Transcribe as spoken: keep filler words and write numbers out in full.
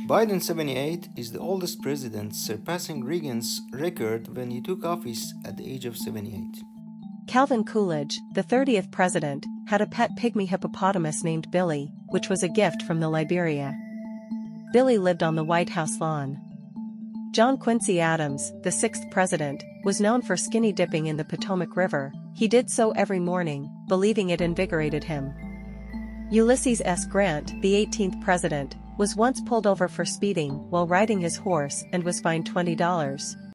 Biden seventy-eight is the oldest president, surpassing Reagan's record when he took office at the age of seventy-eight. Calvin Coolidge, the thirtieth president, had a pet pygmy hippopotamus named Billy, which was a gift from the Liberia. Billy lived on the White House lawn. John Quincy Adams, the sixth president, was known for skinny dipping in the Potomac River. He did so every morning, believing it invigorated him. Ulysses S. Grant, the eighteenth president, was once pulled over for speeding while riding his horse and was fined twenty dollars.